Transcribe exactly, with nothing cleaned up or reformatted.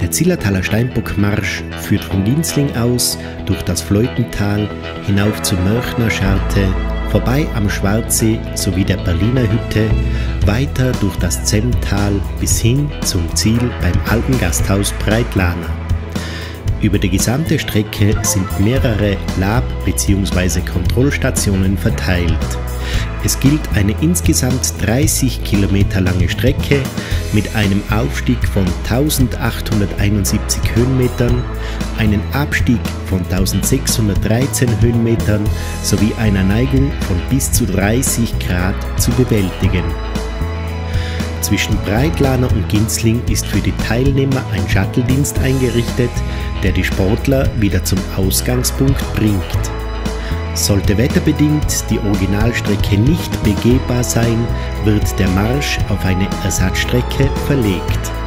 Der Zillertaler Steinbockmarsch führt von Ginzling aus durch das Fleutental hinauf zur Mörchner Scharte, vorbei am Schwarzsee sowie der Berliner Hütte, weiter durch das Zemmtal bis hin zum Ziel beim alten Gasthaus Breitlana. Über die gesamte Strecke sind mehrere Lab- bzw. Kontrollstationen verteilt. Es gilt eine insgesamt dreißig Kilometer lange Strecke mit einem Aufstieg von eintausendachthunderteinundsiebzig Höhenmetern, einen Abstieg von eintausendsechshundertdreizehn Höhenmetern sowie einer Neigung von bis zu dreißig Grad zu bewältigen. Zwischen Breitlana und Ginzling ist für die Teilnehmer ein Shuttle-Dienst eingerichtet, der die Sportler wieder zum Ausgangspunkt bringt. Sollte wetterbedingt die Originalstrecke nicht begehbar sein, wird der Marsch auf eine Ersatzstrecke verlegt.